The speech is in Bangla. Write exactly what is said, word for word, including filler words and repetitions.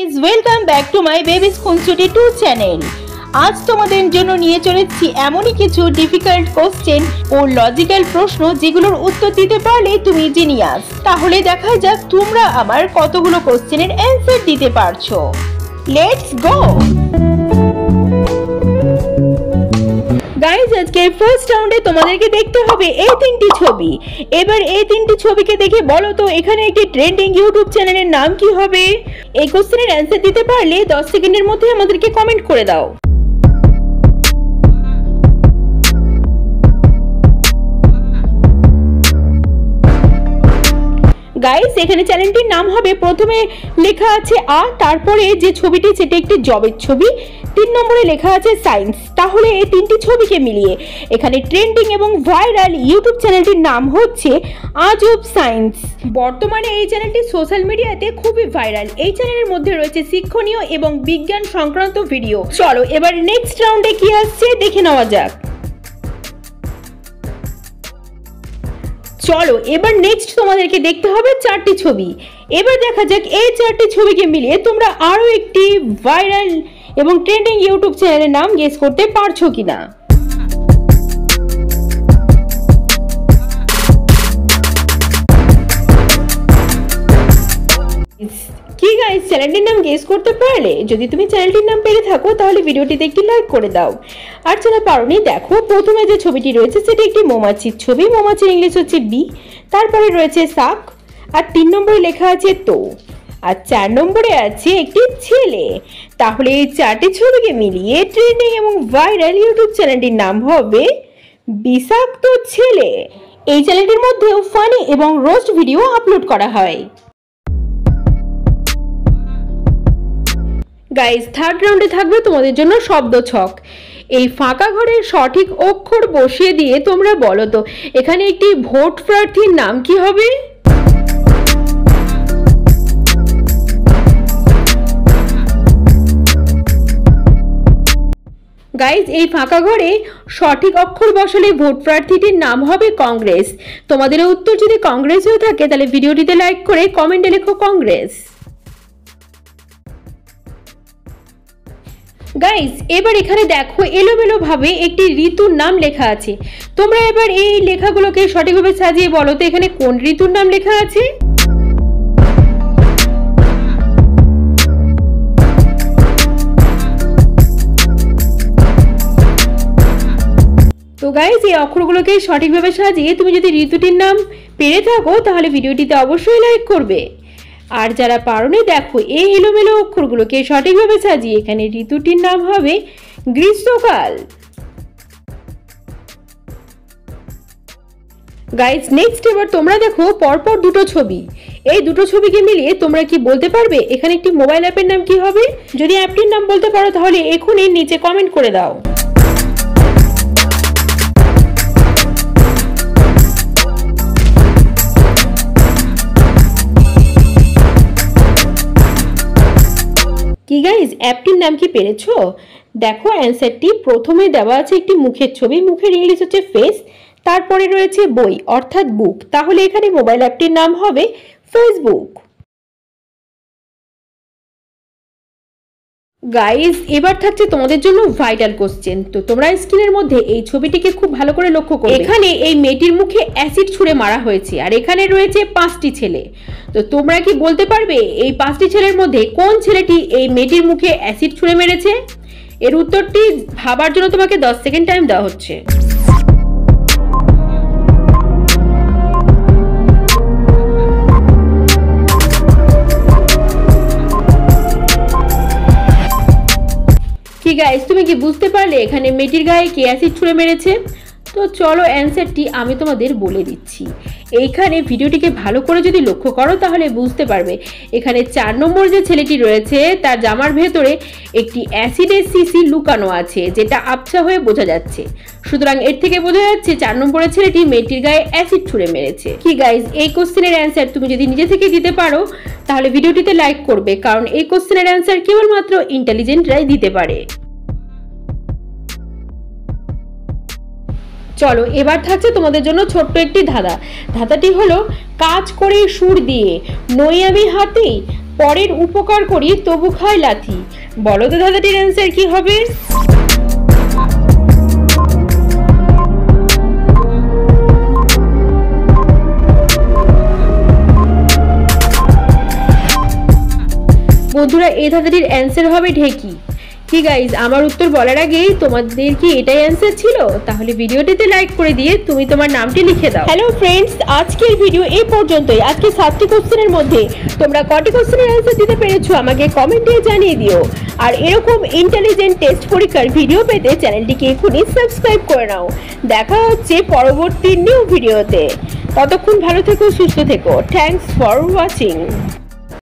Guys welcome back to my babies খুনসুটি টু চ্যানেল। আজ তোমাদের জন্য নিয়ে চলেছি এমনই কিছু ডিফিকাল্ট কোশ্চেন ও লজিক্যাল প্রশ্ন যেগুলোর উত্তর দিতে পারলে তুমি জিনিয়াস। তাহলে দেখা যাক তোমরা আমার কতগুলো কোশ্চেনের অ্যান্সার দিতে পারছো। Let's go. গাইজ আজকে ফার্স্ট রাউন্ডে তোমাদেরকে দেখতে হবে এই তিনটি ছবি। এবার এই তিনটি ছবিকে দেখে বলো তো এখানে একটি ট্রেন্ডিং ইউটিউব চ্যানেলের নাম কি হবে? এই কোশ্চেনের অ্যান্সার দিতে পারলে দশ সেকেন্ডের মধ্যে আমাদেরকে কমেন্ট করে দাও। গাইস এখানে চ্যানেলটির নাম হবে, প্রথমে লেখা আছে আ, তারপরে যে ছবিটি সেটা একটি জবের ছবি, তিন নম্বরে লেখা আছে সায়েন্স। তাহলে এই তিনটি ছবিকে মিলিয়ে এখানে ট্রেন্ডিং এবং ভাইরাল ইউটিউব চ্যানেলটির নাম হচ্ছে আজব সায়েন্স। বর্তমানে এই চ্যানেলটি সোশ্যাল মিডিয়াতে খুবই ভাইরাল। এই চ্যানেলের মধ্যে রয়েছে শিক্ষণীয় এবং বিজ্ঞান সংক্রান্ত ভিডিও। চলো এবার নেক্সট রাউন্ডে কি আসছে দেখে নেওয়া যাক। চলো এবার নেক্সট তোমাদেরকে দেখতে হবে চারটি ছবি। এবার দেখা যাক এই চারটি ছবিকে মিলিয়ে তোমরা আরো একটি ভাইরাল এবং ট্রেন্ডিং ইউটিউব চ্যানেলের নাম গেস করতে পারছো কিনা। কি গাইস চ্যানেলটির নাম গেস করতে পারলে? যদি তুমি চ্যানেলটির নাম পেরে থাকো তাহলে ভিডিওটিতে একটি লাইক করে দাও। আর যারা পারোনি দেখো, প্রথমে যে ছবিটি রয়েছে সেটি একটি মৌমাছির ছবি। মৌমাছির ইংলিশ হচ্ছে বি, তারপরে রয়েছে শাক, আর তিন নম্বরে লেখা আছে তো, আর চার নম্বরে আছে একটি ছেলে। তাহলে এই চারটি ছবিকে মিলিয়ে ট্রেন্ডিং এবং ভাইরাল ইউটিউব চ্যানেলটির নাম হবে বিষাক্ত ছেলে। এই চ্যানেলটির মধ্যেও ফানি এবং রোস্ট ভিডিও আপলোড করা হয়। গাইস থার্ড রাউন্ডে থাকবে তোমাদের জন্য শব্দ ছক। এই ফাঁকা ঘরের সঠিক অক্ষর বসিয়ে দিয়ে তোমরা বলো তো এখানে একটি ভোট প্রার্থীর নাম কি হবে? গাইজ এই ফাঁকা ঘরে সঠিক অক্ষর বসালে ভোট প্রার্থীটির নাম হবে কংগ্রেস। তোমাদের উত্তর যদি কংগ্রেস হয়ে থাকে তাহলে ভিডিওটিতে লাইক করে কমেন্টে লেখো কংগ্রেস। গাইস এবার এখানে দেখো এলোমেলো ভাবে একটি ঋতুর নাম লেখা আছে। তোমরা এবার এই লেখাগুলোকে সঠিকভাবে সাজিয়ে বলো তো এখানে কোন ঋতুর নাম লেখা আছে। তো গাইস এই অক্ষরগুলোকে সঠিকভাবে সাজিয়ে তুমি যদি ঋতুটির নাম পেরে থাকো তাহলে ভিডিওটিতে অবশ্যই লাইক করবে। আর যারা পারোনি দেখো এই এলোমেলো অক্ষরগুলোকে সঠিকভাবে সাজিয়ে এখানে ঋতুটির নাম হবে গ্রীষ্মকাল। গাইস নেক্সট এবার তোমরা দেখো পরপর দুটো ছবি। এই দুটো ছবিকে মিলিয়ে তোমরা কি বলতে পারবে এখানে একটি মোবাইল অ্যাপের নাম কি হবে? যদি অ্যাপটির নাম বলতে পারো তাহলে এখনই নিচে কমেন্ট করে দাও। কি গাইজ অ্যাপটির নাম কি পেরেছো? দেখো অ্যান্সারটি প্রথমে দেওয়া আছে একটি মুখের ছবি, মুখের ইংলিশ হচ্ছে ফেস, তারপরে রয়েছে বই অর্থাৎ বুক। তাহলে এখানে মোবাইল অ্যাপটির নাম হবে ফেসবুক। গাইজ এবার থাকছে তোমাদের জন্য ভাইটাল কোশ্চেন। তো তোমরা স্ক্রিনের মধ্যে এই ছবিটিকে খুব ভালো করে লক্ষ্য করো। এখানে এই মেয়েটির মুখে অ্যাসিড ছুঁড়ে মারা হয়েছে আর এখানে রয়েছে পাঁচটি ছেলে। তো তোমরা কি বলতে পারবে এই পাঁচটি ছেলের মধ্যে কোন ছেলেটি এই মেয়েটির মুখে অ্যাসিড ছুঁড়ে মেরেছে? এর উত্তরটি ভাবার জন্য তোমাকে দশ সেকেন্ড টাইম দেওয়া হচ্ছে। কি গাইস তুমি কি বুঝতে পারলে এখানে মেয়েটির গায়ে কে অ্যাসিড ছুঁড়ে মেরেছে? তো চলো অ্যান্সারটি আমি তোমাদের বলে দিচ্ছি। এইখানে ভিডিওটিকে ভালো করে যদি লক্ষ্য করো তাহলে বুঝতে পারবে এখানে চার নম্বর যে ছেলেটি রয়েছে তার জামার ভেতরে একটি অ্যাসিডের শিশি লুকানো আছে, যেটা আবছা হয়ে বোঝা যাচ্ছে। সুতরাং এর থেকে বোঝা যাচ্ছে চার নম্বরের ছেলেটি মেয়েটির গায়ে অ্যাসিড ছুঁড়ে মেরেছে। কি গাইস এই কোশ্চেনের অ্যান্সার তুমি যদি নিজে থেকে দিতে পারো তাহলে ভিডিওটিতে লাইক করবে, কারণ এই কোশ্চেনের অ্যান্সার কেবলমাত্র ইন্টেলিজেন্টরাই দিতে পারে। চলো এবার থাকছে তোমাদের জন্য ছোট্ট একটি ধাঁধা। ধাঁধাটি হলো কাজ করে সুর দিয়ে নই আমি হাতি, পরের উপকার করি তবু খায় লাথি। বলো তো ধাঁধাটির অ্যান্সার কি হবে? বন্ধুরা, এই ধাঁধাটির অ্যান্সার হবে ঢেকি। কি গাইজ, আমার উত্তর বলার আগেই তোমাদের কি এটাই অ্যান্সার ছিল? তাহলে ভিডিওটিতে লাইক করে দিয়ে তুমি তোমার নামটি লিখে দাও। হ্যালো ফ্রেন্ডস, আজকের ভিডিও এই পর্যন্তই। আজকে সাতটি কোশ্চেনের মধ্যে তোমরা কটি কোশ্চেনের অ্যান্সার দিতে পেরেছো আমাকে কমেন্টে জানিয়ে দিও। আর এরকম ইন্টেলিজেন্ট টেস্ট পরীক্ষার ভিডিও পেতে চ্যানেলটিকে এখনই সাবস্ক্রাইব করে নাও। দেখা হচ্ছে পরবর্তী নিউ ভিডিওতে। ততক্ষণ ভালো থেকো, সুস্থ থেকো। Thanks for watching.